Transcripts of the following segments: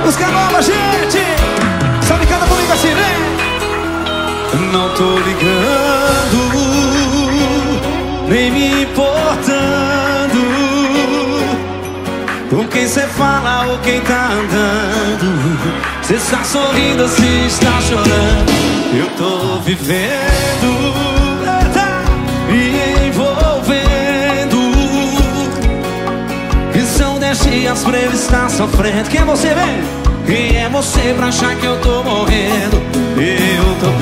Música nova, gente. Sabe, canta comigo assim, vem. Não tô ligando, nem me importando com quem cê fala ou quem tá andando. Cê está sorrindo, se está chorando. Eu tô vivendo, me envolvendo. E são 10 dias pra eu estar sofrendo. Quem é você, vem? Quem é você pra achar que eu tô morrendo? Eu tô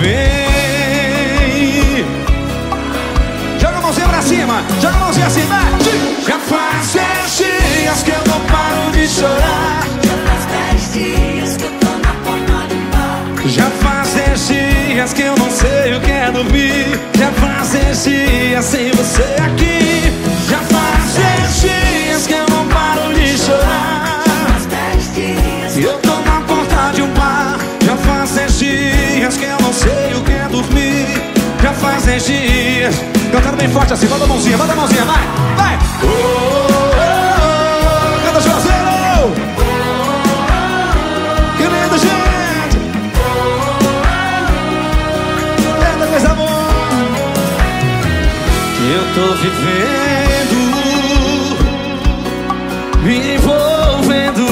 bem. Joga a mãozinha pra cima, joga a mãozinha assim, vai. Já faz 10 dias que eu não paro de chorar. Já faz 10 dias que eu tô na porta de bar. Já faz 10 dias que eu não sei o que é dormir. Já faz 10 dias sem você aqui. Já faz 10 dias que eu não paro de chorar. Já faz 10 dias Eu tô na porta de um bar. Já faz 10 dias que eu não sei o que é dormir. Já faz 10 dias. Cantando bem forte assim, bota a mãozinha, vai, vai. Oh, oh, oh. Canta, Juazeiro. Que lindo, gente. Eita, coisa boa. Eu tô vivendo, me envolvendo.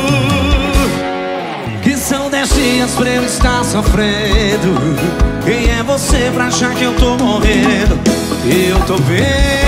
Que são 10 dias pra eu estar sofrendo. Quem é você pra achar que eu tô morrendo? Eu tô bem.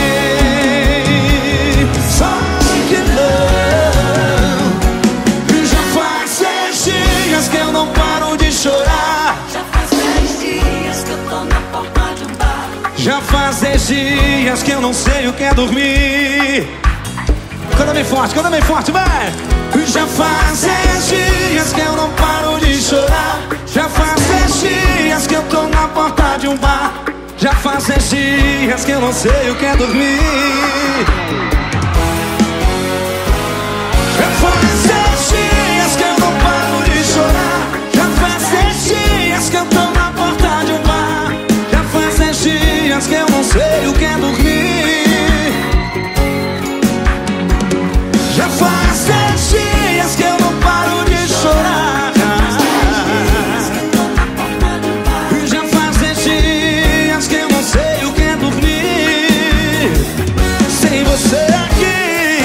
Só que não. Já faz 10 dias que eu não paro de chorar. Já faz 10 dias que eu tô na porta de um bar. Já faz 10 dias que eu não sei o que é dormir. Canta bem forte, vai! Já faz 10 dias que eu não paro de chorar. Já faz 10 dias que eu tô na porta de um bar. Já faz 10 dias que eu não sei o que é dormir. Já faz 10 dias que eu não paro de chorar. Já faz 10 dias que eu tô na porta de um bar. Já faz 10 dias que eu não sei o que é dormir. Já faz 10 dias que eu não paro de chorar. Já faz 10 dias que eu não sei o que é dormir sem você aqui.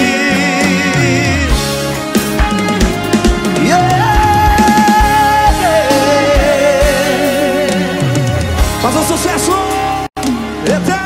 Faz um sucesso. Eita!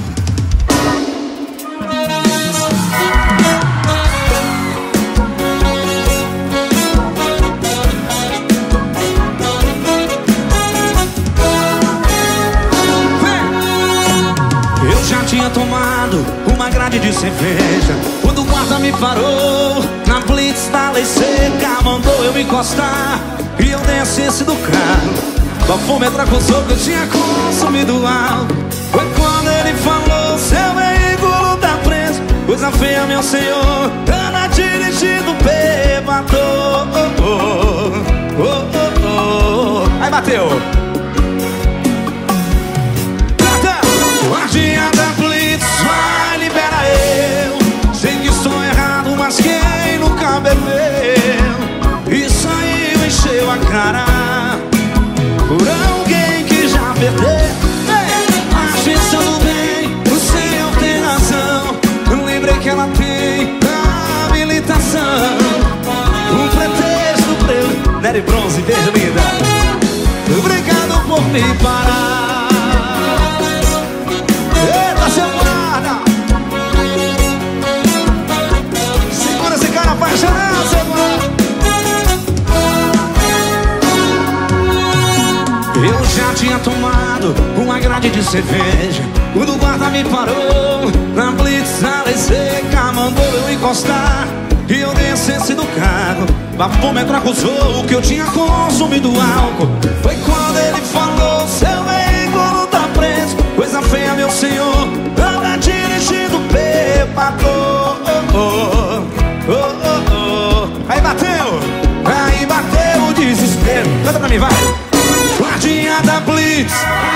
Tinha tomado uma grade de cerveja quando o guarda me parou na blitz da lei seca. Mandou eu me encostar e eu descesse do carro. O bafômetro acusou que eu tinha consumido álcool. Foi quando ele falou: seu veículo tá preso. Coisa feia, meu senhor, anda dirigindo bêbado. Oh, oh, oh, oh, oh. Aí bateu. Guardinha da blitz, vai, libera eu. Sei que estou errado, mas quem nunca bebeu e saiu, encheu a cara por alguém que já perdeu. Mas pensando bem, o senhor tem razão. Eu lembrei que ela tem habilitação. Um pretexto pra eu. Nery Bronze, beijo, linda. Obrigado por me parar. Eita, seu guarda. Segura esse cara apaixonado, seu guarda. Eu já tinha tomado uma grade de cerveja quando o guarda me parou na blitz, a lei seca. Mandou eu encostar e eu descesse do carro. O bafômetro acusou que eu tinha consumido álcool. Foi quando ele falou: seu veículo tá preso. Coisa feia, meu senhor, anda dirigindo bêbado. Oh, oh, oh, oh, oh. Aí bateu o desespero. Canta pra mim, vai. Guardinha da blitz,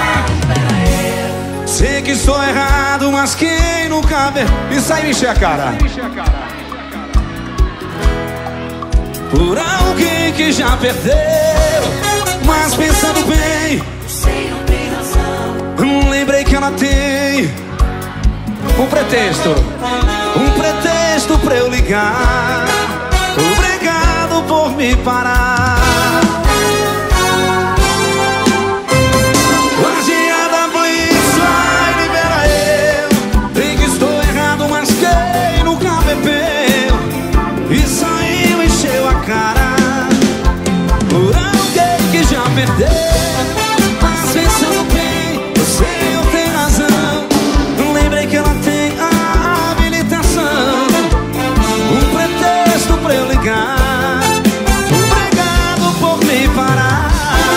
sei que estou errado, mas quem nunca vê. Isso aí me enche a cara. por alguém que já perdeu. Mas pensando bem, Você não tem razão. lembrei que ela tem um pretexto pra eu ligar. Obrigado por me parar. Guardiã da polícia, vai, libera eu. Sei que estou errado, mas quem nunca bebeu e saiu, encheu a cara por alguém que já perdeu. Mas pensando bem, você não tem razão. Lembrei que ela tem a habilitação, um pretexto pra eu ligar. Obrigado por me parar.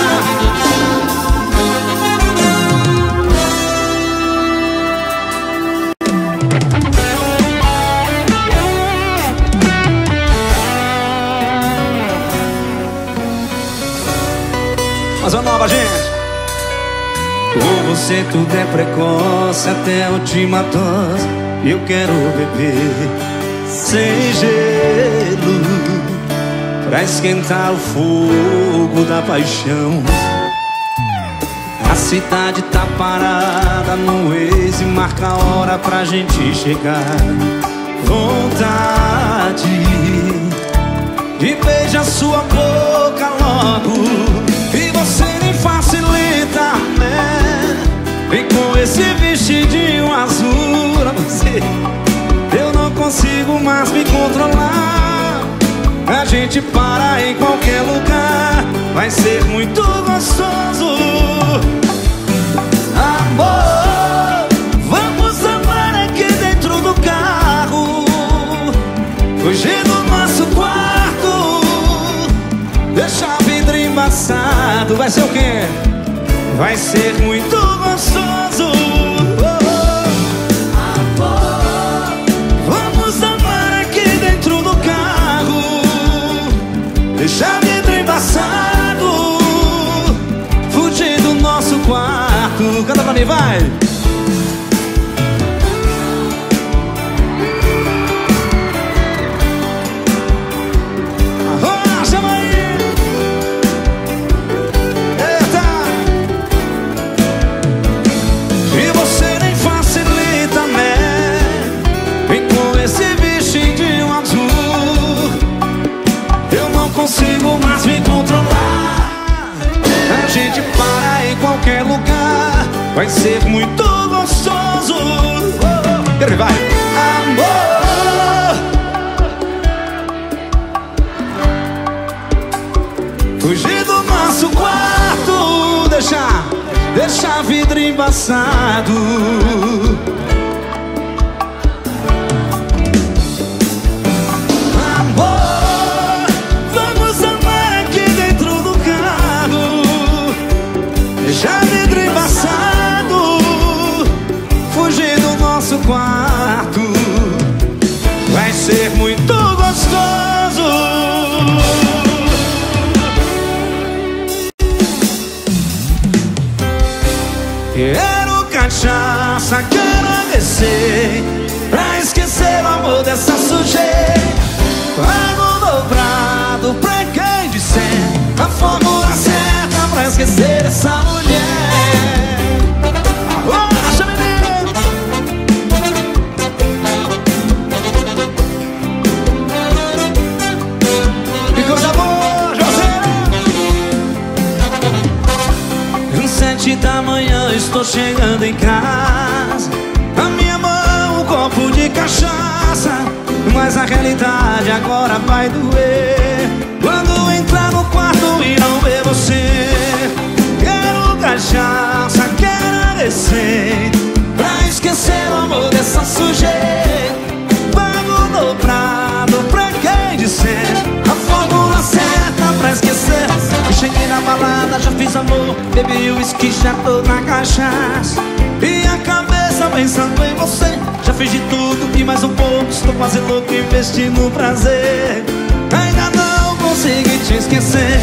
Mais uma nova, gente. Com você tudo é precoce, até a última dose. Eu quero beber sem gelo pra esquentar o fogo da paixão. A cidade tá parada no Waze, marca a hora pra gente chegar. Vontade de beijar sua boca logo, e você nem facilita, né? Vem com esse vestidinho azul pra você. Eu não consigo mais me controlar. A gente para em qualquer lugar, vai ser muito gostoso. Amor, vamos amar aqui dentro do carro, fugir do nosso quarto, deixar o vidro embaçado. Vai ser o quê? Vai ser muito gostoso. Amor, Vamos amar aqui dentro do carro, deixar o vidro embaçado, fugir do nosso quarto. Canta pra mim, vai! Ah, chama aí! Eita! E você nem facilita, né? Vem com esse vestidinho azul, eu não consigo mais me controlar. A gente para em qualquer lugar, vai ser muito gostoso. Quero que vai! Amor, fugir do nosso quarto, deixar vidro embaçado. Amor, vamos amar aqui dentro do carro, deixar vidro embaçado, fugir do nosso quarto, vai ser muito gostoso. Quero cachaça, quero descer, pra esquecer o amor dessa sujeira. Pago dobrado pra quem disser a fórmula certa pra esquecer essa mulher. Arrocha, menino! Que coisa boa, José! 7 da manhã estou chegando em casa, na minha mão um copo de cachaça, mas a realidade agora vai doer quando entrar no quarto e não ver você. Quero cachaça, quero descer, pra esquecer o amor dessa sujeira. Pago dobrado pra quem disser a fórmula certa pra esquecer. Eu cheguei na balada, já fiz amor, bebi uísque, já tô na cachaça, e a cabeça pensando em você. Já fiz de tudo e mais um pouco, estou quase louco, investi no prazer. Ainda não consegui te esquecer.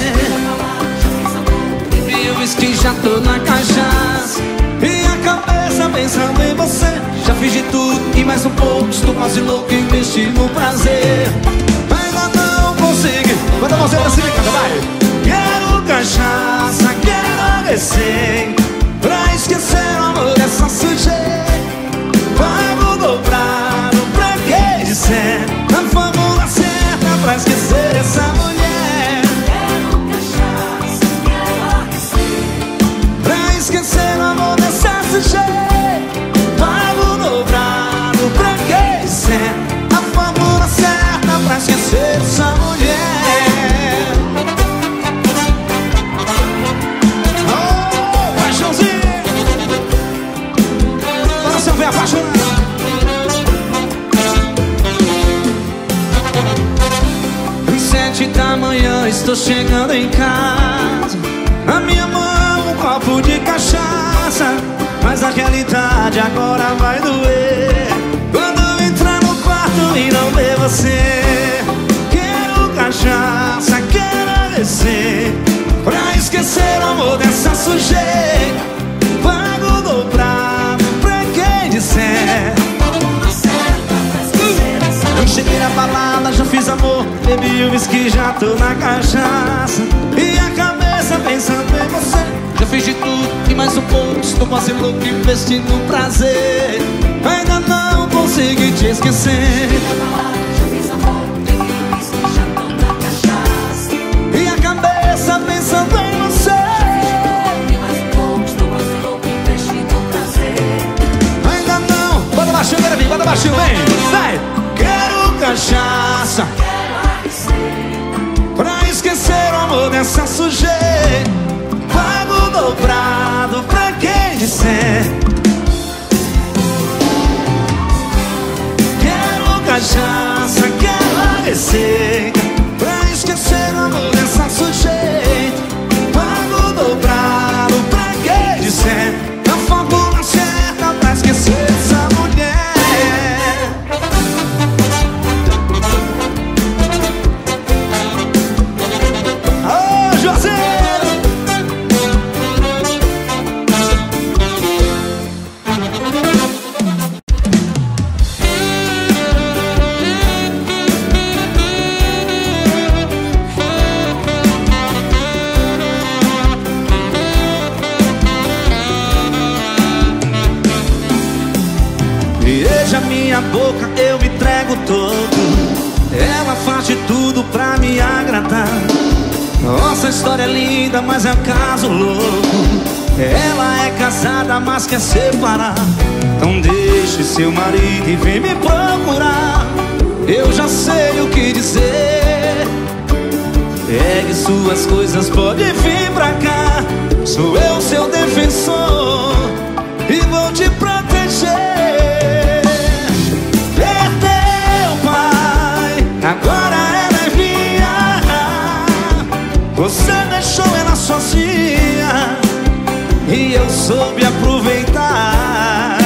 Bebi uísque, já tô na cachaça, e a cabeça pensando em você. Já fiz de tudo e mais um pouco, estou quase louco, investi no prazer. Ainda não consegui Bota a mãozinha pra cima e canta, vai. Quero cachaça, quero descer, pra esquecer o amor dessa sujeira. Pago dobrado pra que disser, a fórmula certa pra esquecer essa mulher. Quero cachaça, quero aquecer, Pra esquecer o amor dessa sujeira. Pago dobrado pra que disser, a fórmula certa pra esquecer essa mulher. Oh, paixãozinho. Coração vem apaixonado. 7 da manhã, estou chegando em casa. Na minha mão um copo de cachaça, mas a realidade agora vai doer quando entrar no quarto e não ver você. Quero cachaça, quero descer, pra esquecer o amor dessa sujeira. Pago dobrado pra quem disser. fórmula certa pra esquecer essa Eu cheguei na balada, já fiz amor, bebi o whisky, já tô na cachaça, e a cabeça pensando em você. Já fiz de tudo e mais um pouco, estou quase louco investindo prazer. Ainda não consegui te esquecer. Já fiz amor, bebi o whisky, já tô na cachaça. E a cabeça pensando em você. E mais um pouco, estou quase louco investindo prazer. Ainda não. Bota baixinho, vem, bota baixinho, vem. Vai. Quero cachaça, Quero aquecer, pra esquecer o amor dessa sujeira. Pago dobrado pra quem disser. Quero cachaça, quero descer, pra esquecer o amor dessa sujeira. Pago dobrado pra quem disser, a fórmula certa pra esquecer essa mulher. Ô, José! Beija minha boca, eu me entrego todo. Ela faz de tudo pra me agradar. Nossa história é linda, mas é um caso louco. Ela é casada, mas quer separar. Então deixe seu marido e vem me procurar. Eu já sei o que dizer. Pegue suas coisas, pode vir pra cá. Sou eu seu defensor e vou te proteger. Perdeu, pai, agora ela é minha. Você deixou ela sozinha e eu soube aproveitar.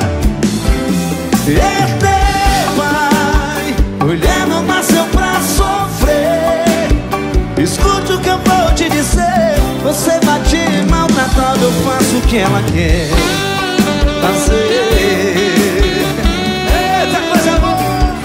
Perdeu, pai, mulher não nasceu pra sofrer. Escute o que eu vou te dizer. Você bate maltratado, eu faço o que ela quer fazer. Eita, coisa boa!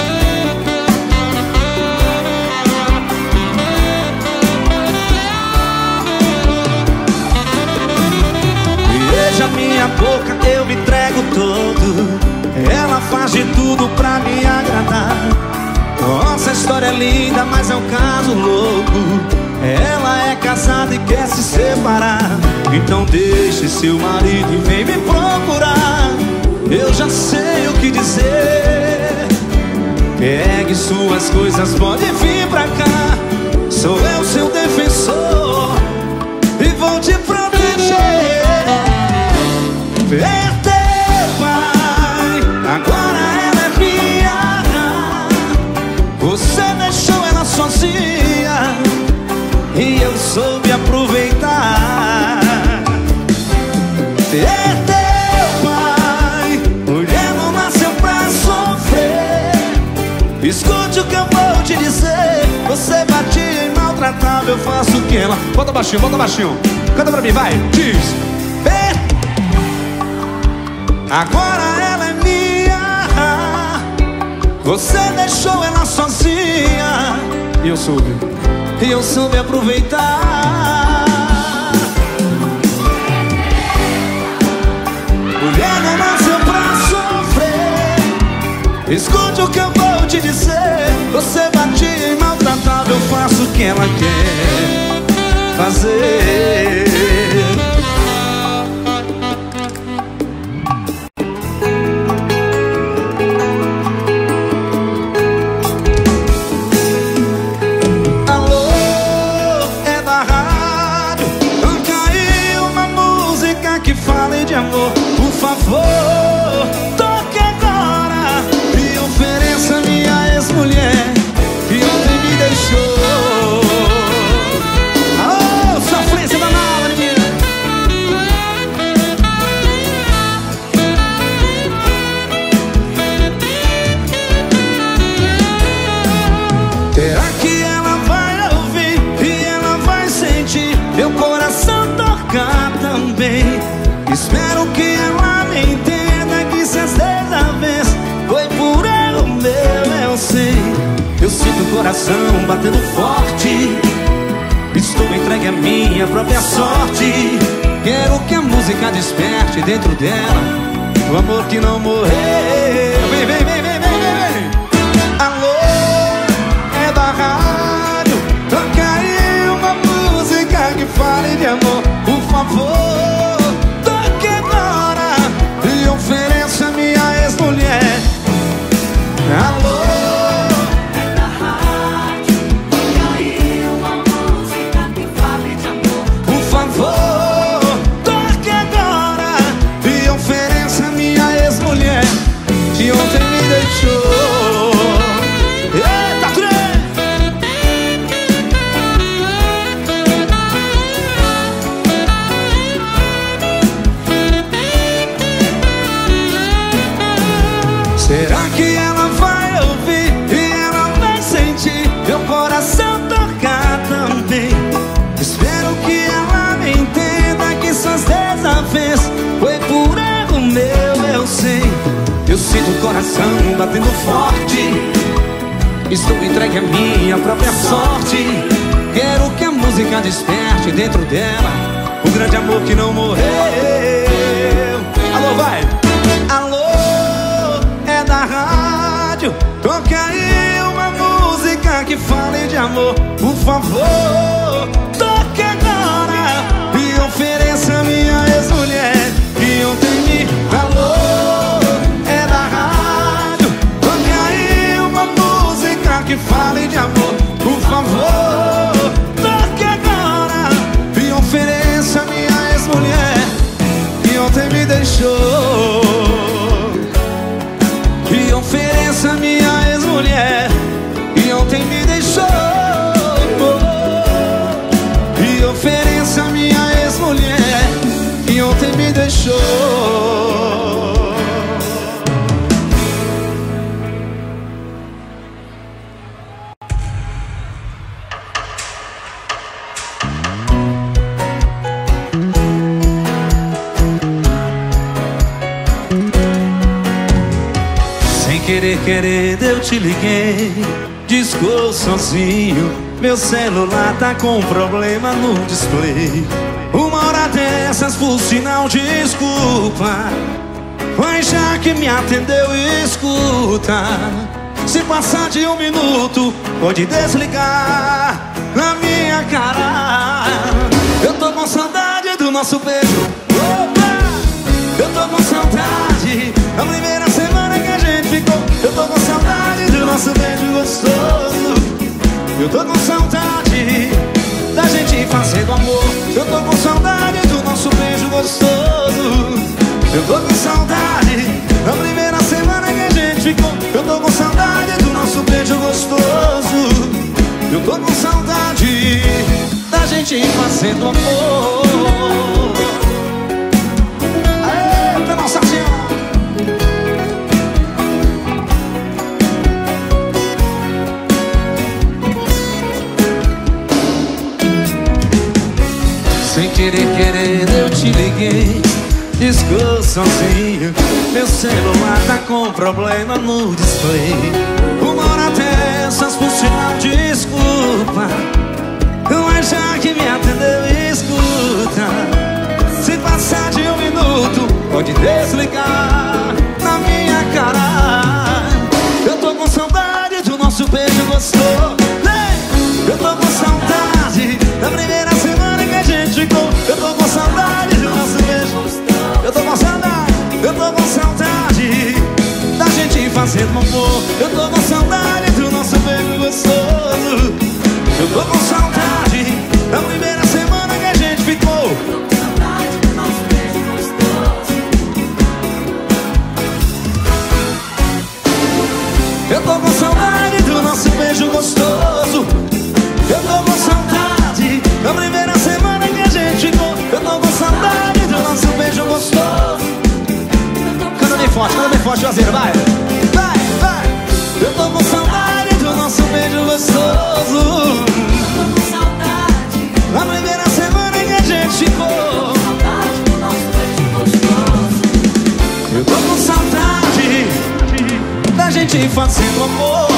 Beija minha boca, eu me entrego todo. Ela faz de tudo pra me agradar. Nossa história é linda, mas é um caso louco. Ela é casada e quer se separar. Então deixe seu marido e vem me procurar. Eu já sei o que dizer. Pegue suas coisas, pode vir pra cá. Sou eu seu defensor e vou te proteger. Perdeu, pai, agora ela é minha. Você deixou ela sozinha e eu soube aproveitar. Perdeu, pai, mulher não nasceu pra sofrer. Escute o que eu vou te dizer. Você bate e maltratava, eu faço o que ela. Bota baixinho, canta pra mim, vai, diz. Agora ela é minha. Você deixou ela sozinha e eu soube e eu soube aproveitar. Mulher não nasceu pra sofrer. Escute o que eu vou te dizer. Você batia e maltratava, eu faço o que ela quer fazer. Alô, é da rádio. Toca aí uma música que fale de amor. Por favor, toque agora e ofereça minha ex-mulher que ontem me deixou. Alô, sofrência danada, menina. Será que ela vai ouvir e ela vai sentir meu coração tocar também? Espero que ela me entenda, que se às vezes a vez foi por erro meu, eu sei. Eu sinto o coração batendo forte, estou entregue à minha própria sorte. Quero que a música desperte dentro dela o amor que não morreu. Vem, vem, vem, vem, vem, vem. Alô, é da rádio. Toca aí uma música que fale de amor, por favor. Toque agora e ofereça minha ex-mulher. Alô, que ontem me deixou. Eita, trem! Será que ela vai ouvir e ela vai sentir meu coração tocar também? Espero que ela me entenda, que só às vezes a vez foi por erro meu, eu sei. Eu sinto o coração batendo forte, estou entregue à minha própria sorte. Quero que a música desperte dentro dela o grande amor que não morreu. Alô, vai! Alô, é da rádio. Toca aí uma música que fale de amor, por favor. Toque agora e ofereça minha ex-mulher que ontem me falou. Que fale de amor, por favor. Toque agora e ofereça minha ex-mulher que ontem me deixou. E ofereça minha ex-mulher que ontem me deixou. E ofereça minha ex-mulher que ontem me deixou. Querendo eu te liguei, discou sozinho. Meu celular tá com problema no display. Uma hora dessas por sinal, desculpa. Mas já que me atendeu, escuta. Se passar de 1 minuto, pode desligar na minha cara. Eu tô com saudade do nosso beijo. Opa! Eu tô com saudade da primeira semana que a gente ficou. Eu tô com saudade do nosso beijo gostoso. Eu tô com saudade da gente fazendo amor. Eu tô com saudade do nosso beijo gostoso. Eu tô com saudade da primeira semana que a gente ficou. Eu tô com saudade do nosso beijo gostoso. Eu tô com saudade da gente fazendo amor. Eita, Nossa Senhora! Sem querer, querendo eu te liguei, discou sozinho. Meu celular tá com problema no display. Uma hora dessas por sinal, desculpa. Mas já que me atendeu, escuta. Se passar de 1 minuto, pode desligar na minha cara. Eu tô com saudade do nosso beijo gostoso. Eu tô com saudade da primeira semana que a gente ficou. Eu tô com saudade do nosso beijo. Eu tô com saudade da gente fazendo amor. Eu tô com saudade do nosso beijo gostoso. Eu tô com saudade da primeira semana que a gente ficou. Eu tô com saudade do nosso beijo gostoso. Eu tô com saudade da primeira semana que a gente ficou. Eu tô com saudade do nosso beijo gostoso. Canta bem forte, Juazeiro, vai. Vai, vai. Eu tô com saudade do nosso beijo gostoso. Eu tô com saudade da primeira semana que a gente ficou. Eu tô com saudade da gente fazendo amor.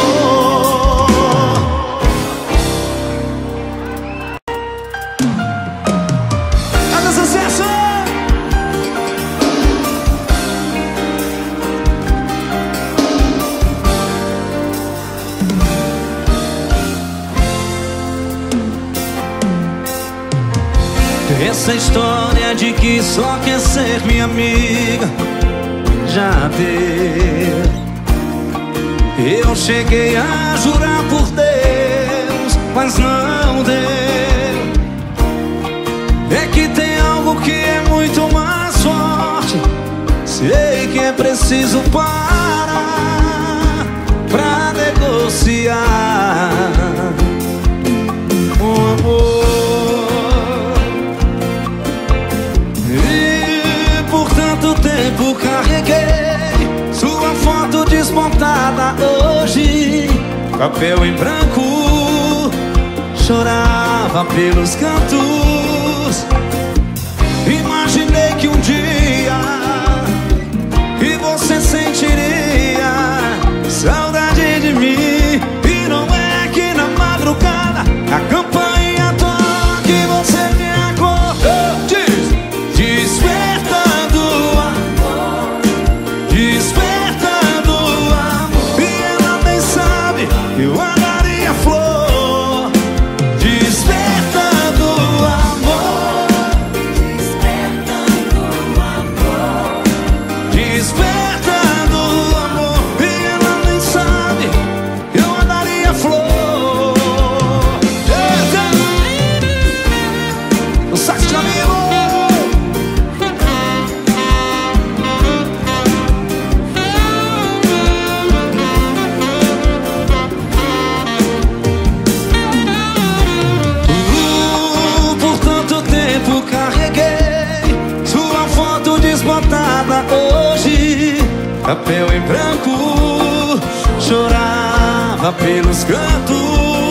Cada sucesso! Essa história de que só quer ser minha amiga já deu. Eu cheguei a jurar por Deus, mas não deu. É que tem algo que é muito mais forte. Sei que é preciso parar pra negociar um amor. E por tanto tempo carreguei sua foto desmontada hoje, papel em branco, chorava pelos cantos. Imaginei que um dia e você sentiria saudade de mim. E não é que na madrugada a campainha toca e você me acordou. Diz, despertando amor, despertando amor. E ela nem sabe, eu andaria flor. Despertando amor, despertando amor, despertando amor. E ela nem sabe, eu andaria flor. No sax de amigo. Por tanto tempo carreguei sua foto desbotada hoje, papel em branco, chorava pelos cantos.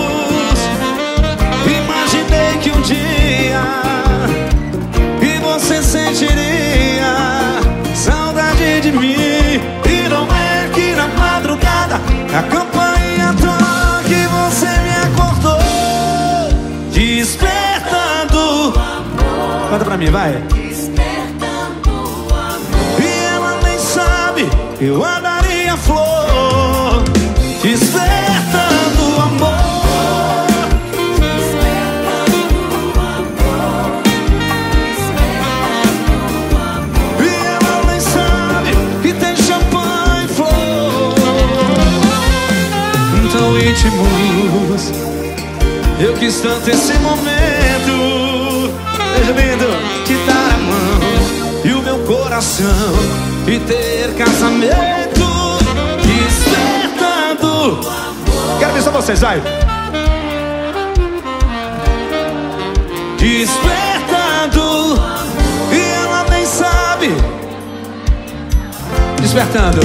Imaginei que um dia e você sentiria saudade de mim. E não é que na madrugada a campainha toca e você me acordou. Despertando amor. Canta pra mim, vai. Despertando amor. E ela nem sabe, eu andaria flor. Despertando amor, despertando amor, despertando amor. E ela nem sabe que tem champanhe e flor. Tão íntimos, eu quis tanto esse momento. Beijo lindo, te dar a mão e o meu coração e ter casamento. Despertando. Quero ver só vocês, vai. Despertando. E ela nem sabe. Despertando.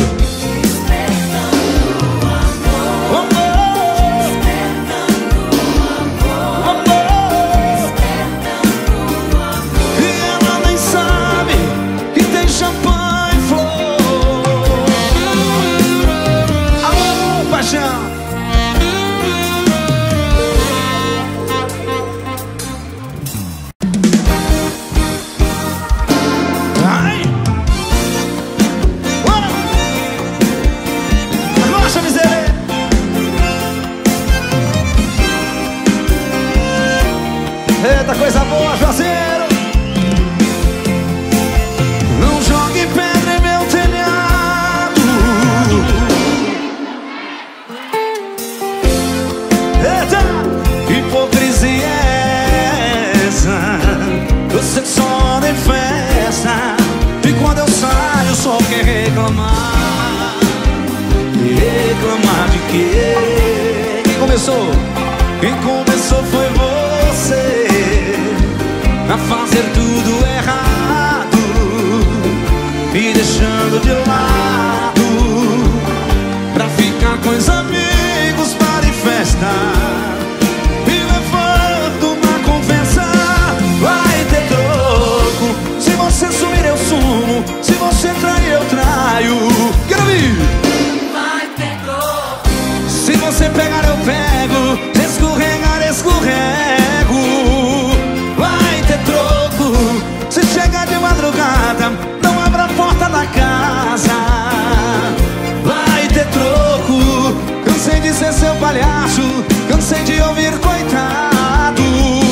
reclamar. Reclamar de quê? Quem começou? Quem começou foi você a fazer tudo errado, me deixando de lado pra ficar com os amigos para ir festa, me levando na conversa. Vai ter troco, se você sumir eu sumo, se você trair eu traio. Quero ouvir. Vai ter troco, Se você pegar eu pego, se escorregar escorrego. Vai ter troco, se chegar de madrugada, não abra a porta da casa. Vai ter troco, cansei de ser seu palhaço, cansei de ouvir coitado.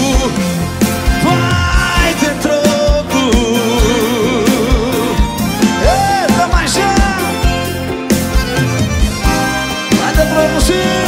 Vai ter troco. Eita, mas já vai ter troco sim.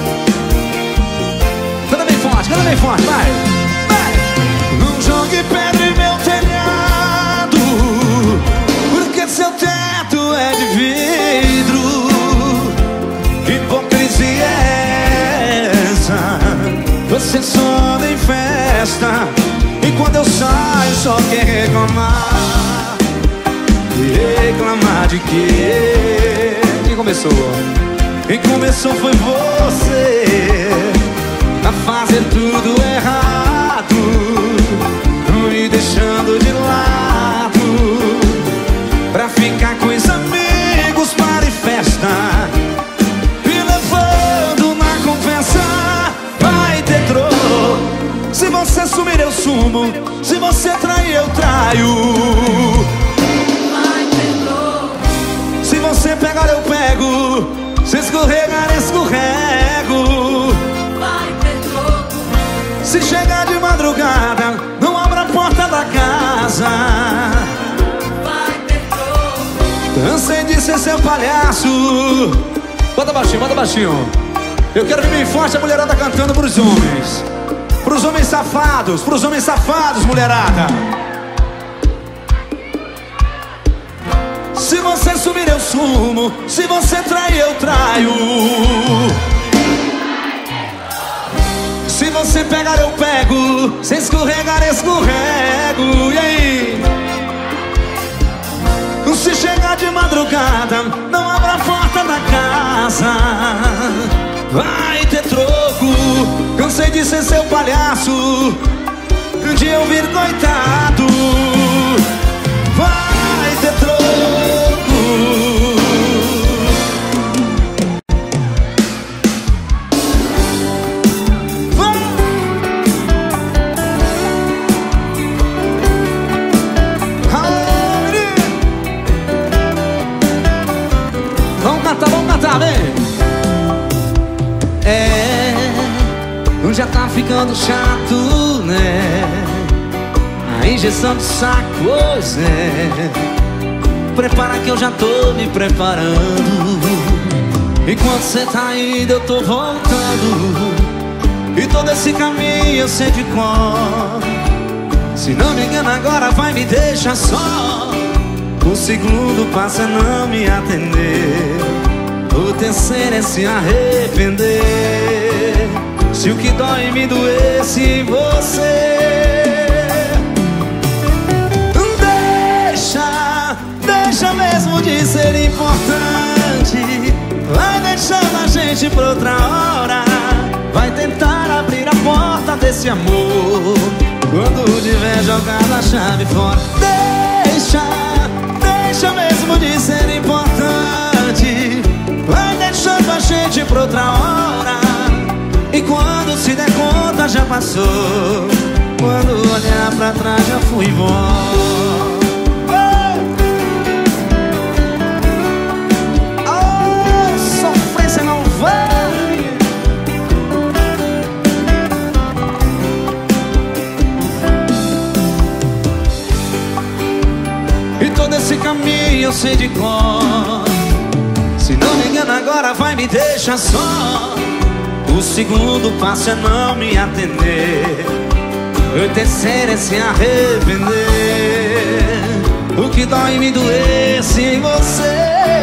Canta bem forte, vai. Não jogue pedra em meu telhado, porque seu teto é de vidro. Hipocrisia é essa? Você só anda em festa, e quando eu saio só quer reclamar. Reclamar de quê? Quem começou? Quem começou foi você a fazer tudo errado, me deixando de lado pra ficar com os amigos para ir festa, me levando na conversa. Vai ter troco, se você sumir eu sumo, se você trair eu traio. vai ter troco, Se você pegar eu pego, se escorregar escorrego. vai ter troco, Se chegar de madrugada, não abra a porta da casa. vai ter troco, Cansei de ser seu palhaço. Bota baixinho, bota baixinho. Eu quero ver bem forte a mulherada cantando pros homens. Pros homens safados, mulherada. Se você sumir eu sumo, se você trair eu traio. Se você pegar eu pego, se escorregar escorrego. E aí? Se chegar de madrugada, não abra a porta da casa. Vai ter troco, cansei de ser seu palhaço, de ouvir coitado. Vai ter troco. Vamos cantar, vem. Já tá ficando chato, né? A injeção de saco, pois é. Prepara que eu já tô me preparando. Enquanto cê tá indo eu tô voltando, e todo esse caminho eu sei de cor. Se não me engano agora vai me deixar só. O segundo passo é não me atender, o terceiro é se arrepender. Se o que dói me doesse em você, deixa mesmo de ser importante. Vai deixando a gente pra outra hora, vai tentar abrir a porta desse amor quando tiver jogado a chave fora. Deixa mesmo de ser importante. Vai deixando a gente pra outra hora, e quando se der conta já passou. Quando olhar pra trás já fui embora. Oh, sofrência não vai. E todo esse caminho eu sei de cor. Se não me engano agora vai me deixar só. O segundo passo é não me atender, o terceiro é se arrepender. o que dói me doesse em você.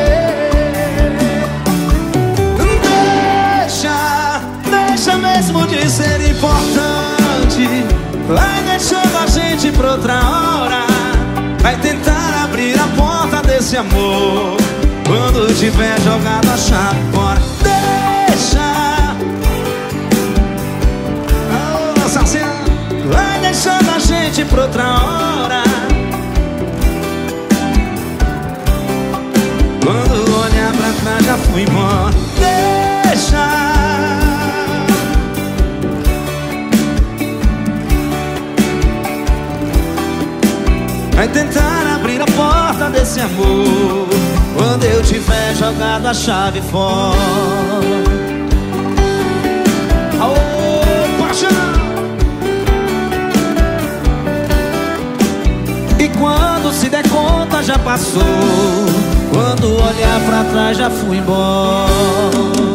Deixa mesmo de ser importante. Vai deixando a gente pra outra hora. Vai tentar abrir a porta desse amor quando tiver jogado a chave fora. Deixa. Nossa senhora. Vai deixando a gente pra outra hora. Quando olhar pra trás já fui embora. Deixa. Vai tentar abrir a porta desse amor quando eu tiver jogado a chave fora. Aô, paixão! E quando se der conta já passou. Quando olhar pra trás já fui embora.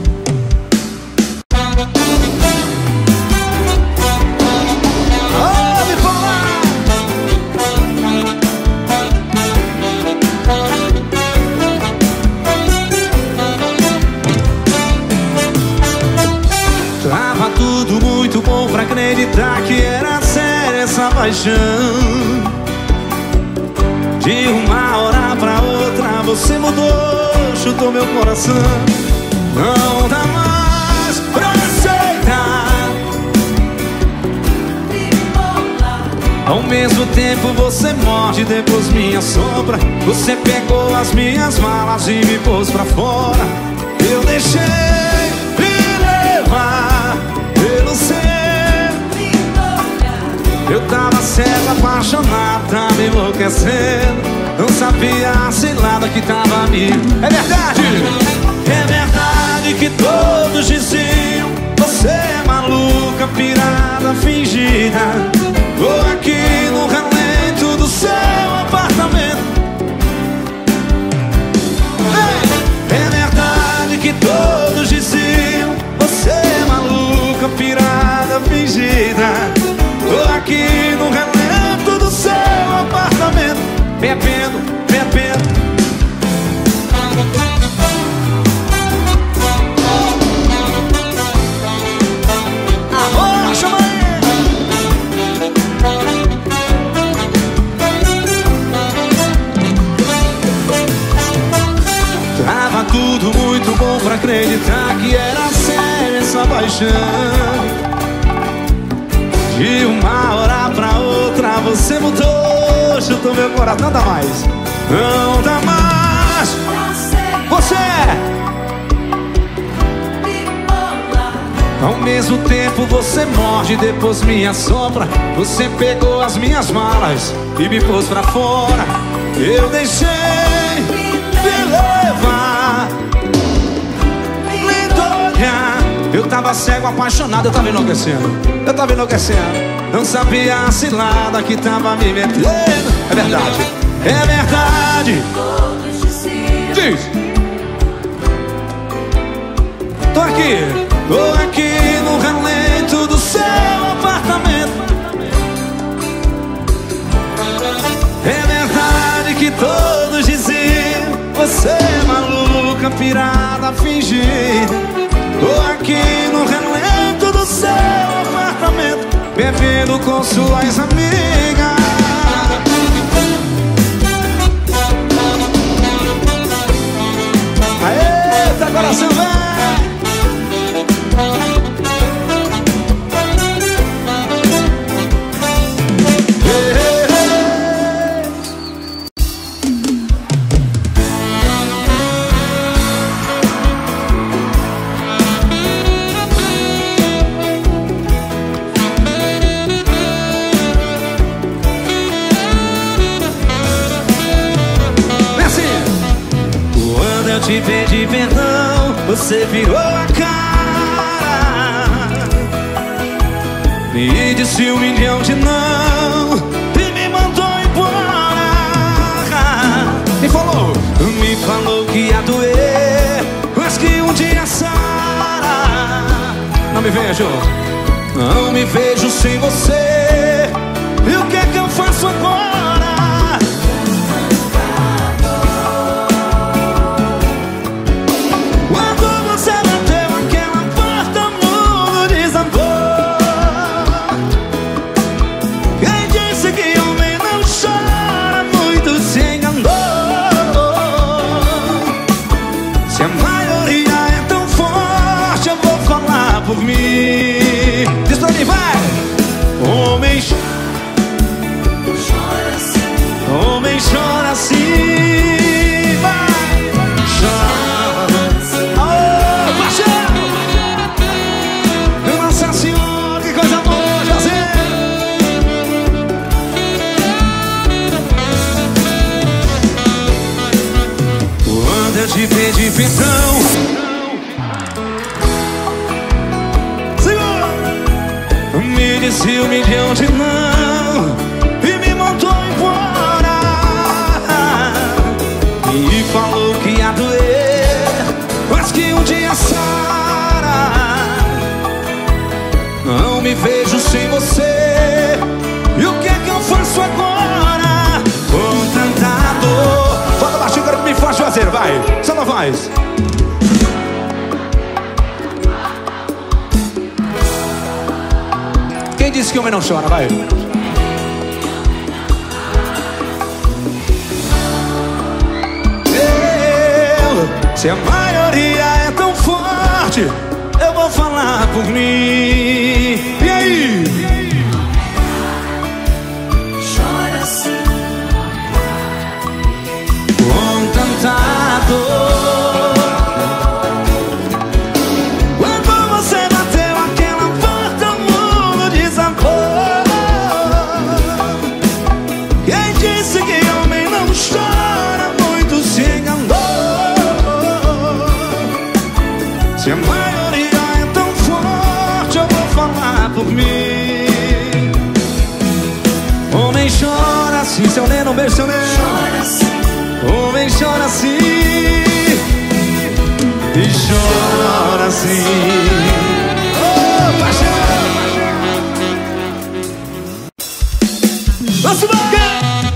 Pra acreditar que era séria essa paixão. De uma hora pra outra você mudou, chutou meu coração. Não dá mais pra aceitar. Ao mesmo tempo você morde, depois me assombra. Você pegou as minhas malas e me pôs pra fora. Eu deixei me levar pelo céu. Eu tava cego, apaixonado, tava enlouquecendo. Não sabia a cilada que tava me... É verdade que todos diziam: você é maluca, pirada, fingida. Tô aqui no relento do seu apartamento. É verdade que todos diziam: você é maluca, pirada, fingida. Tô aqui no relento do seu apartamento, bebendo, bebendo. Amor, chama aí. Tava tudo muito bom pra acreditar que era séria essa paixão. De uma hora pra outra você mudou, chutou meu coração. Não dá mais. Não dá mais. Você ao mesmo tempo você morde, depois me assombra. Você pegou as minhas malas e me pôs pra fora. Eu deixei me levar. Eu tava cego, apaixonado, eu tava enlouquecendo. Eu tava enlouquecendo. Não sabia a cilada que tava me metendo. É verdade, é verdade. Diz. Tô aqui no relento do seu apartamento. É verdade que todos diziam: você é maluca, pirada, fingida. Tô aqui no relento do seu apartamento, bebendo com suas amigas. Aê, agora você vai. Te pedi perdão, você virou a cara, me disse 1 milhão de não e me mandou embora. Me falou que ia doer, mas que um dia sara. Não me vejo sem você. E o que é que eu faço agora? te pedi perdão. Segura! Me disse um milhão de não e me mandou embora. E falou que ia doer, mas que um dia sara. Não me vejo sem você. E o que é que eu faço agora? Com tanta dor. Fala baixinho, quero que me faça fazer, vai. Só não faz. Quem disse que homem não chora, vai. Se a maioria é tão forte, eu vou falar por mim. E aí? Chora assim, Com tanta dor. Quando você bateu aquela porta, o mundo desabou. Quem disse que homem não chora, muito se enganou. Se a maioria é tão forte, eu vou falar por mim. Homem chora assim, seu Neno, um beijo, seu Neno. chora assim, Homem chora assim e chora assim. Oh, paixão! Vamos embora!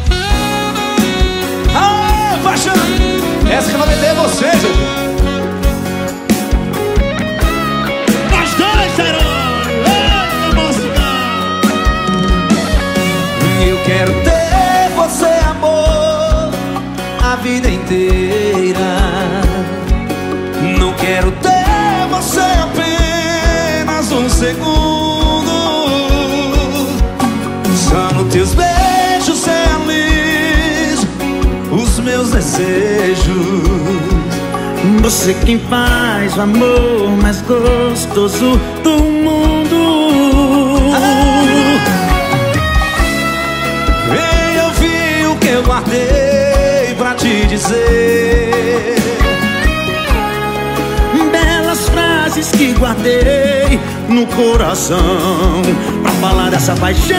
Ah, paixão! Essa que eu vou vender você, gente. Nós dois, herói! Ei, emocional! Eu quero ter você, amor, a vida inteira. Não quero ter você apenas um segundo. Só nos teus beijos realizo os meus desejos. Você quem faz o amor mais gostoso do mundo. Vem ouvir o que eu guardei pra te dizer. Belas frases que guardei no coração pra falar dessa paixão,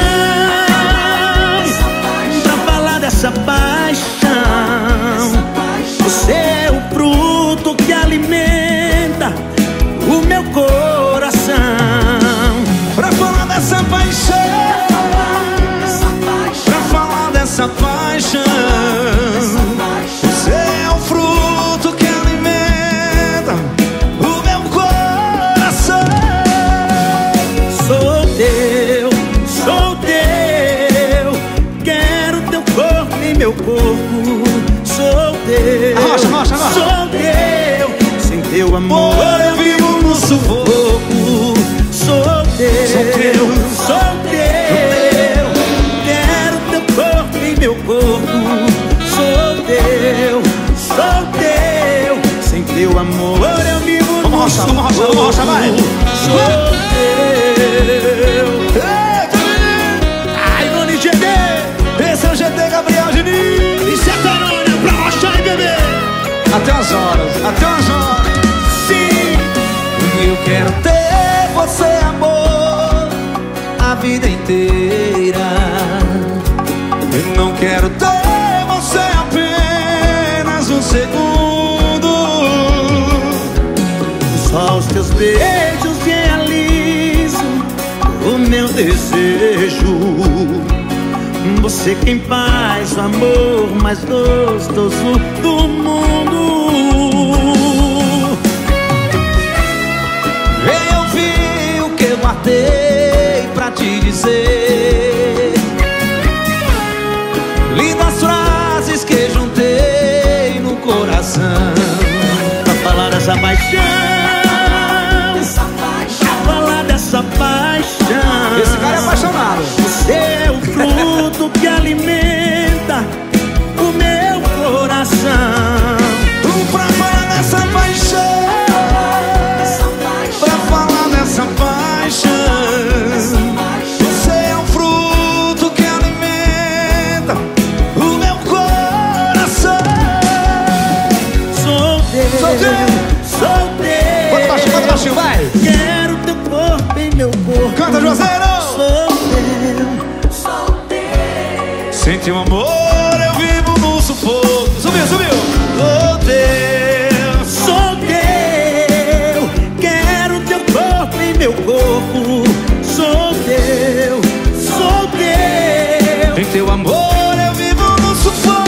pra falar dessa paixão. Você é o fruto que alimenta o meu coração. Pra falar dessa paixão, pra falar dessa paixão. Você é o fruto que alimenta o meu coração. Sou teu, quero teu corpo em meu corpo. Sou teu, Arrocha, arrocha, arrocha. sou teu, sem teu amor Eu vivo no sufoco. Sou teu, Sou teu. quero teu corpo em meu corpo. Sou teu, sem teu amor eu vivo no Vamos rochar, vamos rochar, vamos rochar, vai. Sou teu. Ai, Noni GD, Esse é o GT Gabriel Diniz. isso é carona pra rochar e beber. Até as horas, até as horas. Sim, Eu quero ter você, amor, a vida inteira. Eu não quero ter você apenas um segundo. só os teus beijos realizam o meu desejo. Você quem faz o amor mais gostoso do mundo. Vem ouvir o que eu guardei pra te dizer. Lindas frases que juntei no coração. Pra falar dessa paixão, pra falar dessa paixão. Esse cara é apaixonado. Você é o fruto que alimenta o meu coração. Pra falar dessa paixão, pra falar dessa paixão. Você é o fruto que alimenta o meu coração. Sou teu amor eu vivo no sufoco. Subiu, subiu. Sou teu, quero teu corpo em meu corpo. Sou teu, sou teu. Em teu amor eu vivo no sufoco.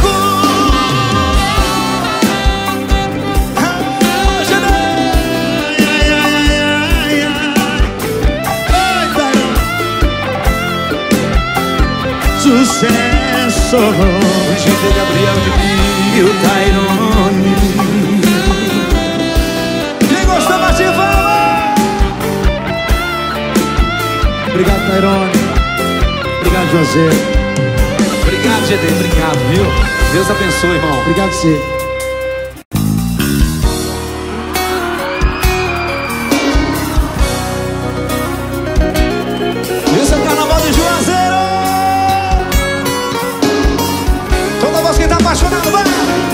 Sucesso. O GT Gabriel de mim E o Tairone. Quem gostou, bate palma. Obrigado, Tairone. Obrigado, José. Obrigado, GT, obrigado, viu? Deus abençoe, irmão. Obrigado, você. Esse é o Carnaval de Juazeiro. Toda voz que tá apaixonado, vai!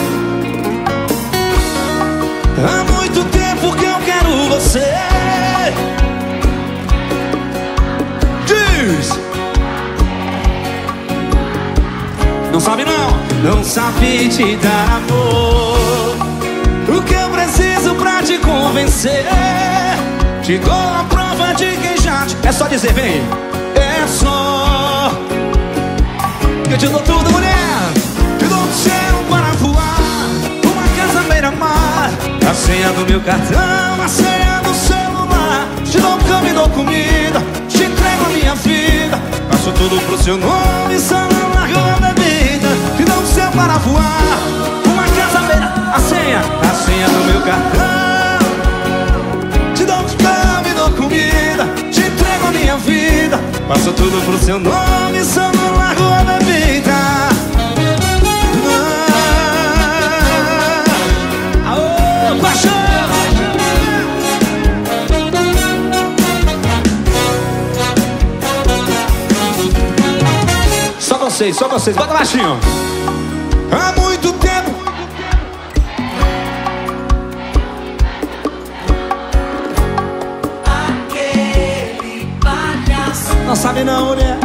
Há muito tempo que eu quero você. Diz! Não sabe não, não sabe te dar amor. O que eu preciso pra te convencer? Te dou a prova de quem já te... É só dizer, vem. É só que eu te dou tudo, mulher. Te dou um céu para voar, uma casa beira-mar, a senha do meu cartão, a senha do celular. Te dou cama e dou comida, te entrego a minha vida. Faço tudo pro seu nome, só não largo a bebida. Te dou um céu para voar, uma casa beira, a senha do meu cartão. Te dou cama e dou comida, te entrego a minha vida. Faço tudo pro seu nome, só não largo a bebida. Aô, paixão! Só vocês, bota baixinho. Há muito tempo. Aquele palhaço. Não sabe não, mulher.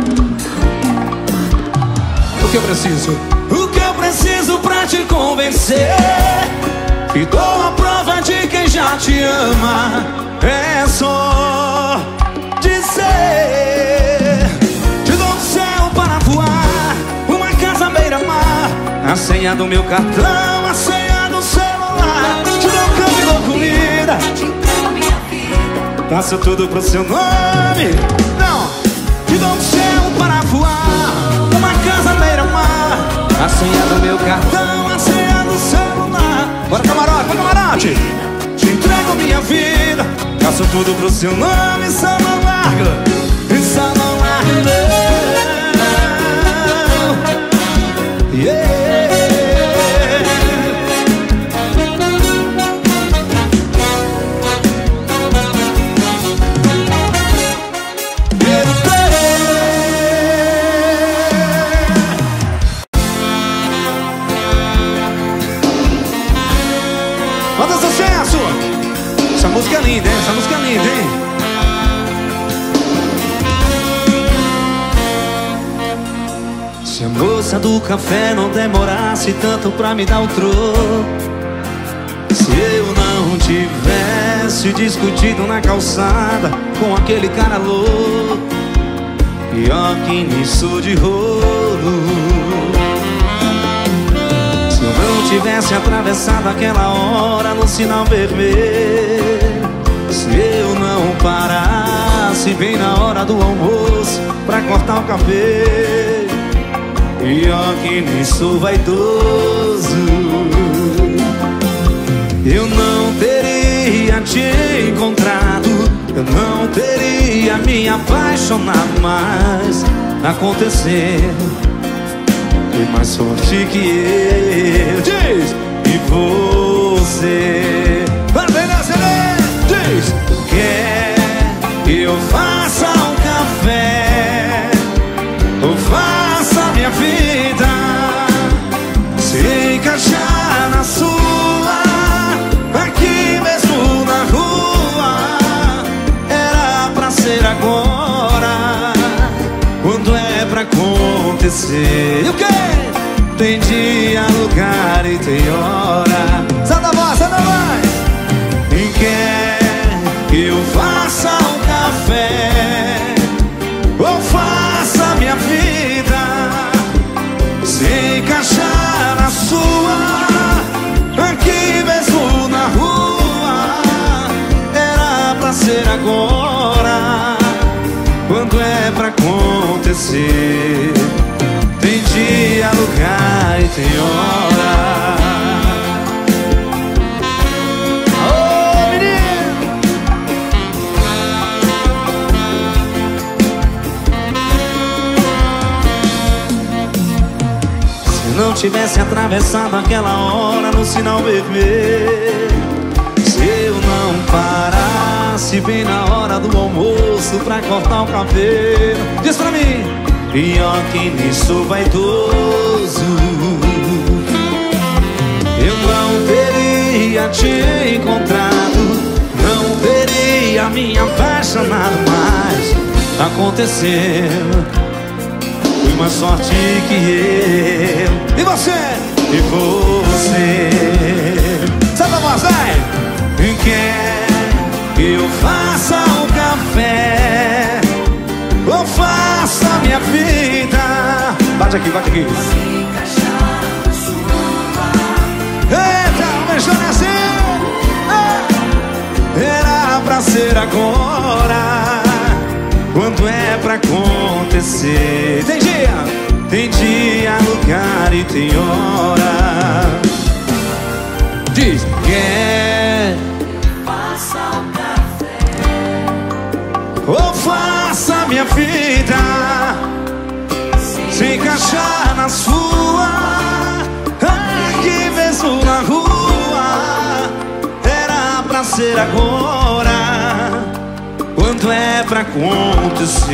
O que eu preciso? O que eu preciso pra te convencer? Te dou a prova de quem já te ama. É só dizer. Te dou um céu para voar, uma casa beira-mar, a senha do meu cartão, a senha do celular. Te dou cama e dou comida, Te entrego minha vida. faço tudo pro seu nome. Não, te dou um céu para voar, uma casa beira-mar, a senha do meu cartão, a senha do celular. Bora camarote, bora camarote. Te entrego minha vida, faço tudo pro seu nome, só não largo, só não largo, não. Yeah. Manda sucesso! Essa música é linda, hein? Essa música é linda, hein? Se a moça do café não demorasse tanto pra me dar o troco, se eu não tivesse discutido na calçada com aquele cara louco, pior que nisso de rolo, se eu não tivesse atravessado aquela hora no sinal vermelho, se eu não parasse bem na hora do almoço pra cortar o cabelo, pior que nisso vaidoso, eu não teria te encontrado, eu não teria me apaixonado, mas aconteceu. Tem mais sorte que eu. Diz! E você diz! Quer que eu faça um café ou faça minha vida se encaixar na sua, aqui mesmo na rua? Era pra ser agora, quando é pra acontecer. O agora. Quando é pra acontecer, tem dia, lugar e tem hora. Ô, menino! Se não tivesse atravessado aquela hora no sinal vermelho, se eu não parasse bem na hora do almoço pra cortar o cabelo, diz pra mim, pior que nisso vaidoso, eu não teria te encontrado, não teria me apaixonado mais. Aconteceu, foi mais sorte que eu. E você? E você? Sabe a voz, vai? Quer que eu faça um café ou faça minha vida? Bate aqui, bate aqui. Eita, beijando assim. Era pra ser agora. Quando é pra acontecer, tem dia, lugar e tem hora. Diz, quer Faça um café ou faça minha vida se encaixar na sua. Aqui mesmo na rua. Era pra ser agora. Quando é pra acontecer.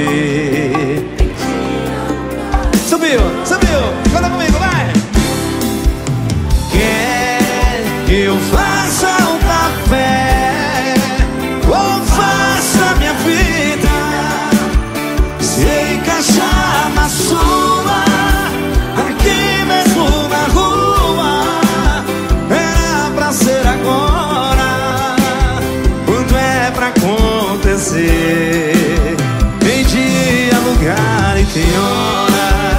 Subiu, subiu, canta comigo, vai. Quer que eu faça um café ou faça minha vida se encaixar na sua. Aqui mesmo na rua. Era pra ser agora. Quando é pra acontecer, tem dia, lugar e tem hora.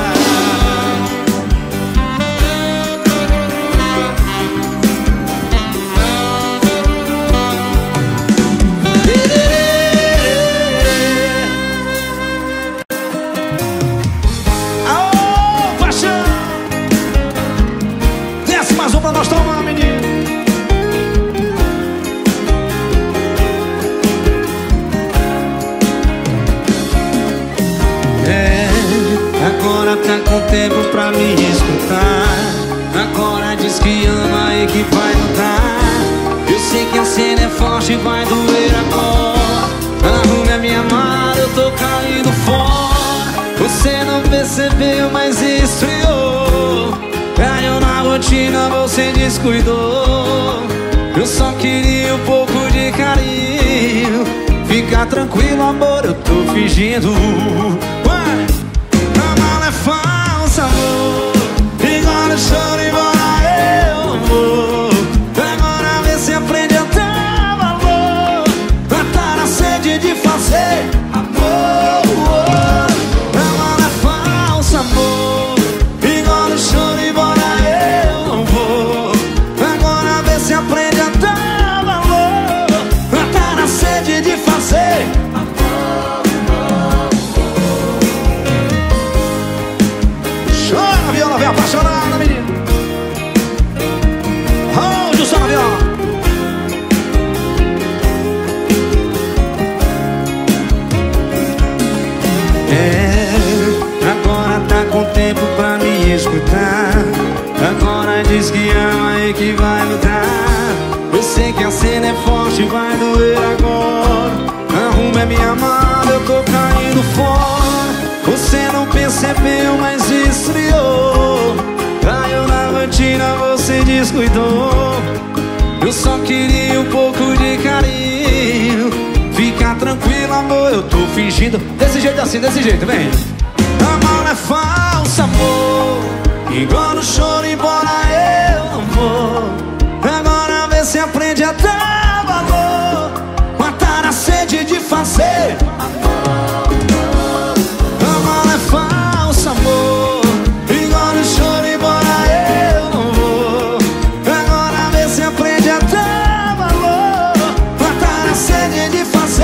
Aô, paixão! Desce mais um pra nós tomar, menino. Agora tá com tempo pra me escutar. Agora diz que ama e que vai lutar. Eu sei que a cena é forte e vai doer agora. Arrume a minha mala, eu tô caindo fora. Você não percebeu, mas esfriou. Caiu na rotina, você descuidou. Eu só queria um pouco de carinho. Fica tranquilo, amor, eu tô fingindo. Ué! É falsa, amor. Igual no choro, embora eu vou. Agora vê se aprende a dar valor. Matar a sede de fazer amor. Agora é falsa, amor. Igual no choro, embora eu vou. Agora vê se aprende a dar valor. Matar a sede de fazer viola, vem apaixonada, menino. Hold o som na viola. Agora tá com tempo pra me escutar. Agora diz que ama e que vai lutar. Eu sei que a cena é forte e vai doer agora. Arrume a minha mala, eu tô caindo fora. Você não percebeu, mas esfriou. Caiu na rotina, você descuidou. Eu só queria um pouco de carinho. Fica tranquilo, amor, eu tô fingindo. Desse jeito assim, desse jeito, vem. A mala é falsa, amor. Igual no choro, embora eu não vou. Agora vê se aprende a dar valor. Matar a sede de fazer falsa, amor. Igual no choro, embora eu não vou. Agora vê se aprende a dar valor. Matar a sede de fazer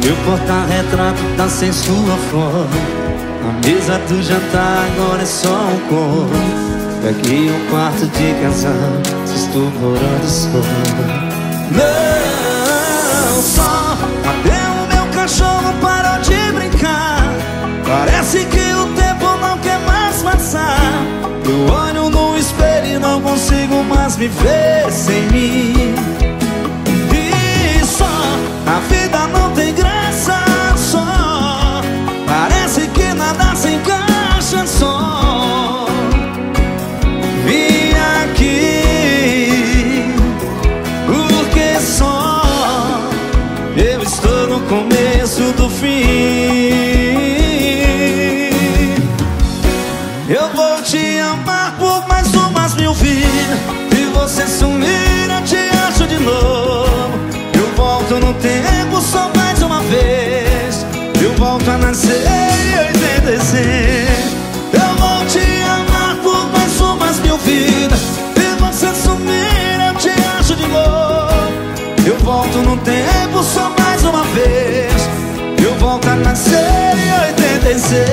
Meu porta-retrato tá sem sua foto. A mesa do jantar agora é só um copo. Aqui um quarto de casal, se estou morando só. Não só, até o meu cachorro parou de brincar. Parece que o tempo não quer mais passar. Eu olho no espelho e não consigo mais me ver sem mim. E só, a vida não tem graça só. Parece que nada se encaixa só. Vim aqui porque só eu estou no começo do fim. Eu vou te amar por mais umas 1000 vidas. Se você sumir eu te acho de novo. Eu volto no tempo só mais uma vez. Eu volto a nascer em 86. Eu vou te amar por mais umas 1000 vidas. Se você sumir eu te acho de novo. Eu volto no tempo só mais uma vez. Eu volto a nascer em 86.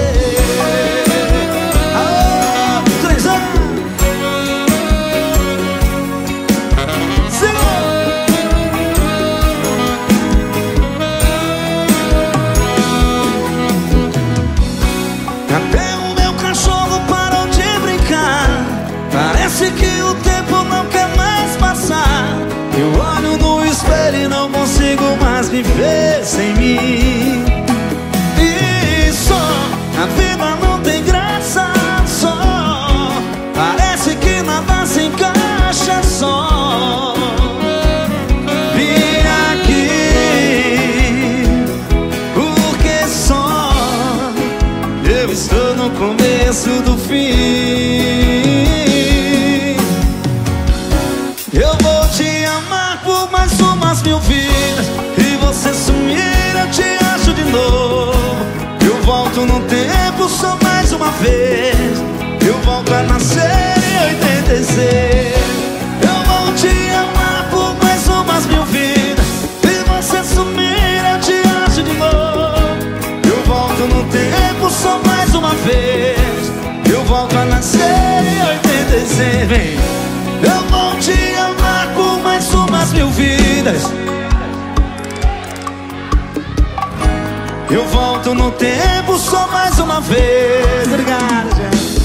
Até o meu cachorro parou de brincar. Parece que o tempo não quer mais passar. Eu olho no espelho e não consigo mais me ver sem mim. E só, a vida não tem graça só. Parece que nada se encaixa só. Vim aqui porque só eu estou no começo do fim. Eu vou te amar por mais umas 1000 vidas. E você sumir eu te acho de novo. Eu volto no tempo só mais uma vez. Eu volto a nascer em 86. Eu vou te amar por mais umas 1000 vidas. E você sumir eu te acho de novo. Eu volto no tempo só mais uma vez. Eu volto a nascer em 86. Vem. Eu vou te amar por mais umas 1000 vidas. Eu volto no tempo só mais uma vez. Obrigado, gente.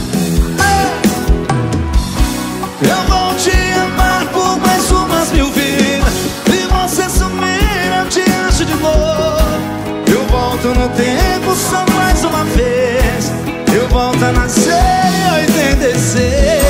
Eu vou te amar por mais umas 1000 vidas. E você sumir eu te acho de novo. Eu volto no tempo só mais uma vez. Eu volto a nascer em 86.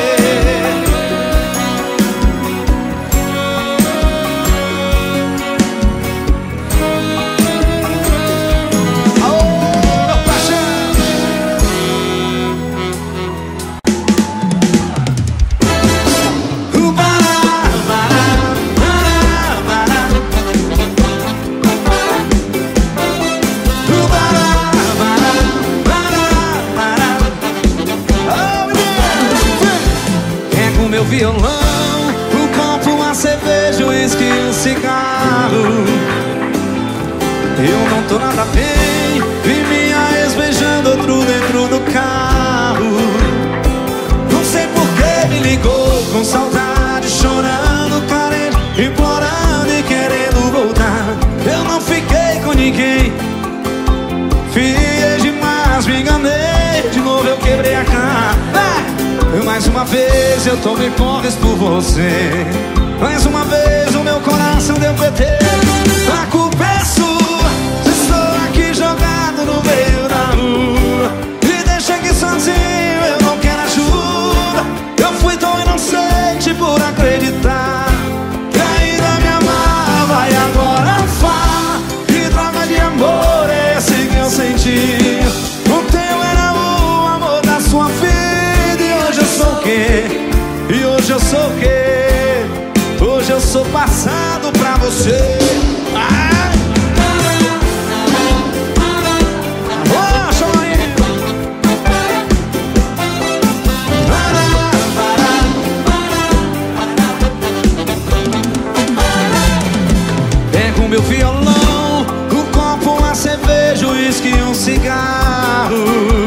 Violão, o copo, a cerveja, o uísque e o cigarro. Eu não tô nada bem, vi minha ex beijando outro dentro do carro. Não sei por que me ligou com saudade, chorando, carente, implorando e querendo voltar. Eu não fiquei com ninguém, fiz demais, me enganei. De novo eu quebrei a cara. Mais uma vez eu tomei porras por você. Mais uma vez o meu coração deu PT. A culpa é sua, estou aqui jogado no meio da rua. Me deixa aqui sozinho, eu não quero ajuda. Eu fui tão inocente por acreditar que ainda me amava. E agora fala, que droga de amor é esse que eu senti? O teu era o amor da sua vida. E hoje eu sou o quê? Hoje eu sou passado pra você. Pego meu violão, o copo cigarro.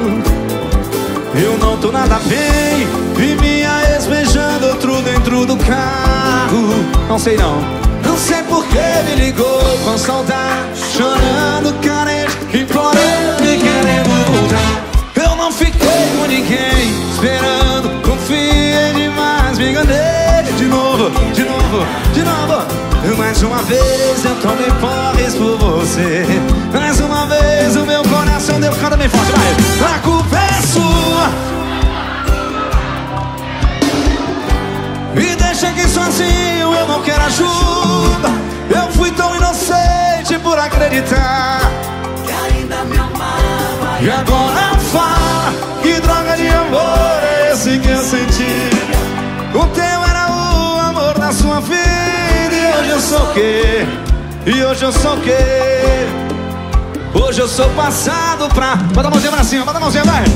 Eu não tô nada bem, vi minha ex beijando outro dentro do carro. Não sei não. Não sei por que me ligou com saudade, chorando, carente, implorando e querendo voltar. Eu não fiquei com ninguém, esperando, confiei demais, me enganei de novo, de novo, de novo. Mais uma vez eu tomei porres por você. Mais uma vez o meu coração deu cada bem forte, vai. A culpa é sua. Me deixa aqui sozinho, eu não quero ajuda. Eu fui tão inocente por acreditar que ainda me amava. E agora fala, que droga de amor é esse que eu senti? O teu era o amor da sua vida. E hoje eu sou o quê? E hoje eu sou o quê? Hoje eu sou passado pra... Bota a mãozinha pra cima, bota a mãozinha, vai.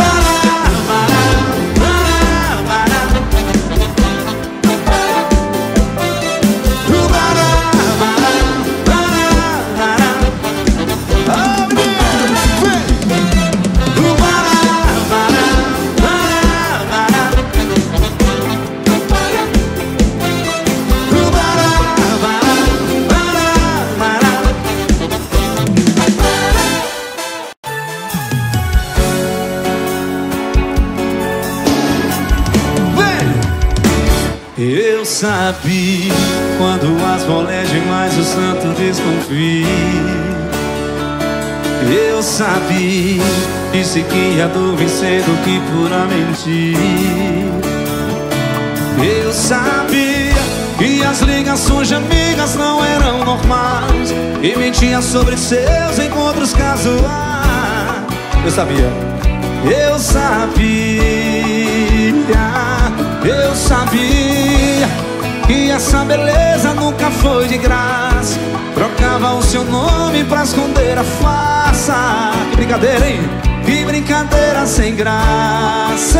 Eu sabia, quando as bolas demais o santo desconfia. Eu sabia, disse que ia dormir cedo que pura mentir. Eu sabia que as ligações de amigas não eram normais e mentia sobre seus encontros casuais. Eu sabia. Eu sabia que essa beleza nunca foi de graça. Trocava o seu nome pra esconder a farsa. Que brincadeira, hein? Que brincadeira sem graça.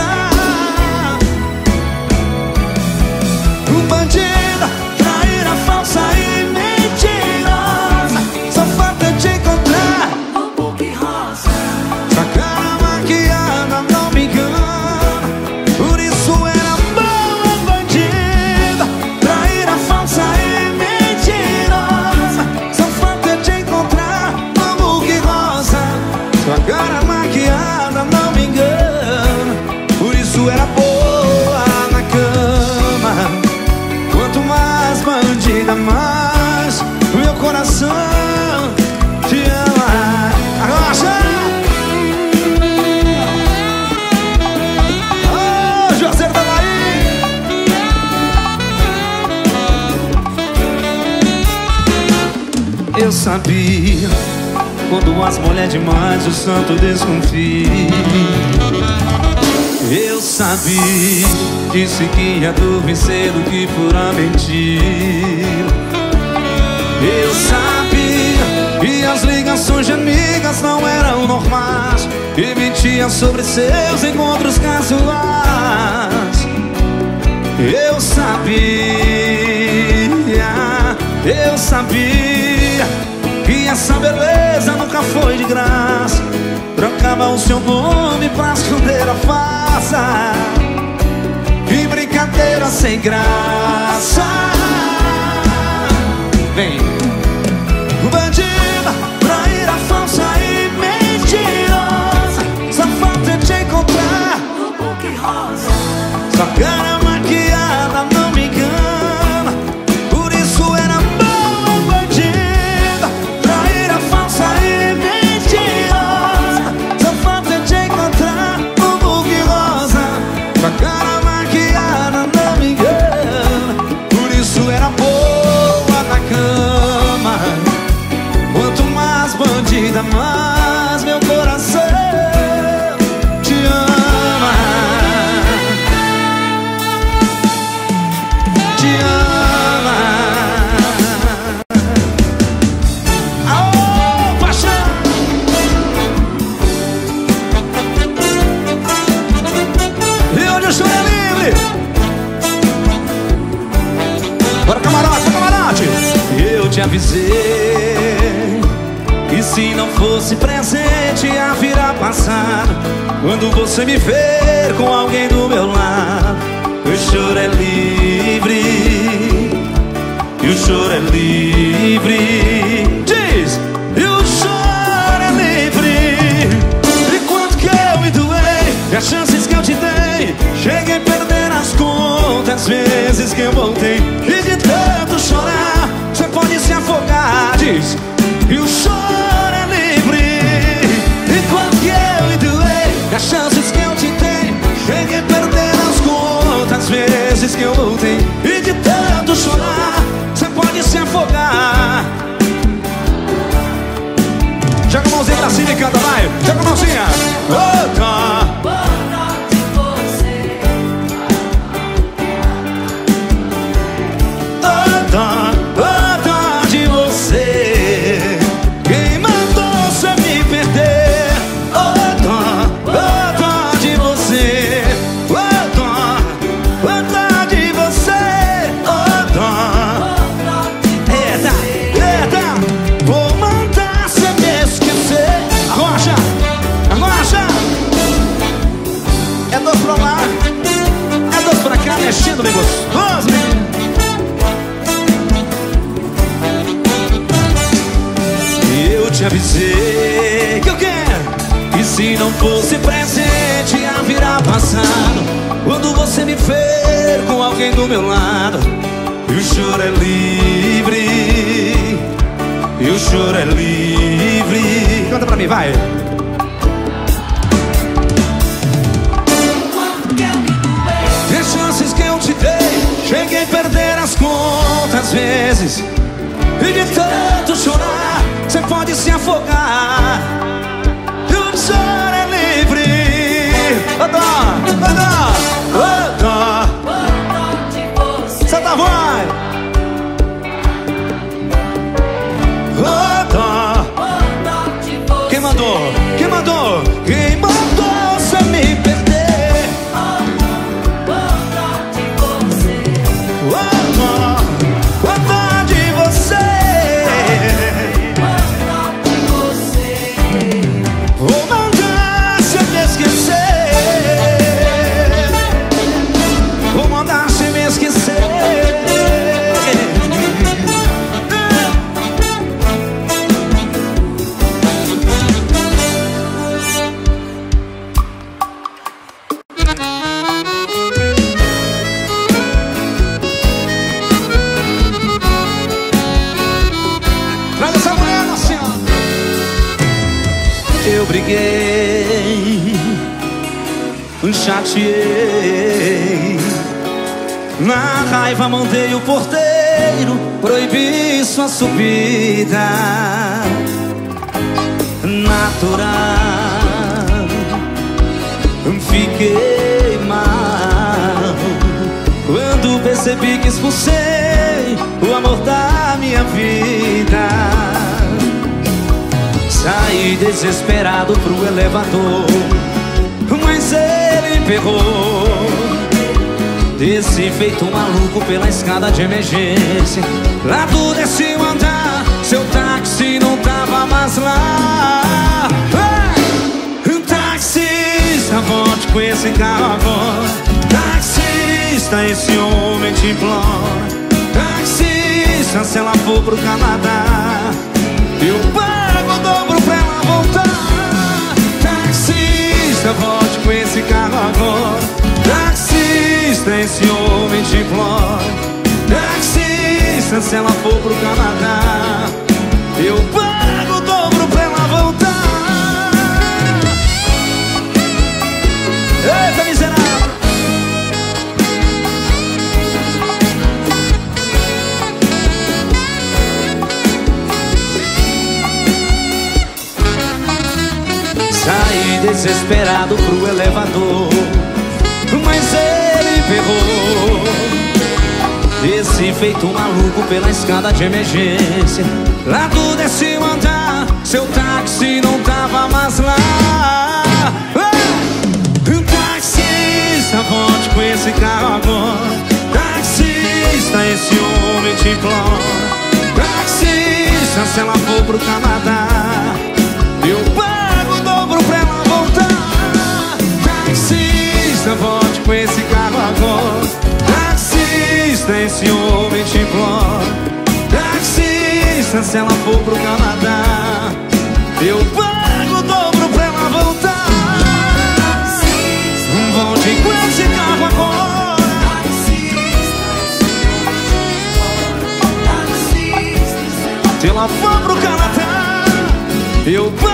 Bandida, traíra, falsa e mentirosa. Só falta te encontrar Um pouco rosa. sua cara maquiada não me engana. Por isso era boa bandida, traíra, falsa e mentirosa. Só falta te encontrar no buque rosa. Sua cara maquiada não me engana. Por isso era boa na cama. Quanto mais bandida, mais meu coração te ama. Arrocha! Ô, Juazeiro da Bahia! Eu sabia, quando as mulheres demais o santo desconfia. Eu sabia, disse que ia dormir cedo que pura mentira. Eu sabia que as ligações de amigas não eram normais e mentia sobre seus encontros casuais. Eu sabia que essa beleza nunca foi de graça. Trocava o seu nome pra esconder a farsa. Que brincadeira sem graça. Vem. Bandida, traíra, falsa e mentirosa. Só falta te encontrar Um pouco rosa. sua cara maquiada não me engana. Por isso era boa bandida, traíra, falsa e mentirosa. Só falta te encontrar no buque rosa. Sua cara maquiada não me engana. Por isso era boa na cama. Quanto mais bandida, mais meu coração te ama. Te ama. Aô, paixão! E onde o chão é livre? Bora, camarote, camarote! Eu te avisei que se não fosse presente ia virar passado. Quando você me ver com alguém do meu lado, o choro é livre, e o choro é livre. Diz! E o choro é livre. E quanto que eu me doei, e as chances que eu te dei, cheguei a perder as contas, vezes que eu voltei. E de tanto chorar, você pode se afogar. Diz! E o choro é livre. E quanto que eu me doei, e as chances que eu te dei, cheguei a perder as contas, vezes que eu voltei. E de tanto chorar, você pode se afogar. Joga a mãozinha pra cima e canta, vai. Joga a mãozinha. Outra. Outra de você. Quem mandou você me perder? Outra de você. Outra de você. Eita. Vou mandar você me esquecer. Arrocha. É dois pra lá, é dois pra cá, mexendo bem gostoso, né? Eu te avisei que eu quero, e se não fosse presente ia virar passado. Quando você me ver com alguém do meu lado, e o choro é livre, e o choro é livre. Canta pra mim, vai. E as chances que eu te dei, cheguei a perder as contas vezes. E de tanto chorar, você pode se afogar. E o choro é livre. Solta a voz. Quem mandou? Quem mandou? Quem mandou você me perder? Outra de você. Vou mandar você me esquecer. Vou mandar você me esquecer. Traz essa mulher assim, ó. Eu briguei, chateei, na raiva mandei o porteiro proibir sua subida. Natural, fiquei mal quando percebi que expulsei o amor da minha vida. Saí desesperado pro elevador, mas ele pegou. Desci feito um maluco pela escada de emergência. Lá do décimo andar, seu táxi não tava mais lá. Taxista, volte com esse carro agora. Taxista, esse homem te implora. Taxista, se ela for pro Canadá, eu pago o dobro pra ela voltar. Taxista, volte com esse carro agora. Taxista, esse homem te implora. Taxista, se ela for pro Canadá, eu pago o dobro pra ela voltar. Eita, miserável! Saí desesperado pro elevador, mas ele pegou. Desci feito um maluco pela escada de emergência. Lá do décimo andar, seu táxi não tava mais lá. Taxista, volte com esse carro agora. Taxista, esse homem te implora. Taxista, se ela for pro Canadá, se ela for pro Canadá, eu pago o dobro pra ela voltar. Volte com esse carro agora. Se ela for pro Canadá, eu pago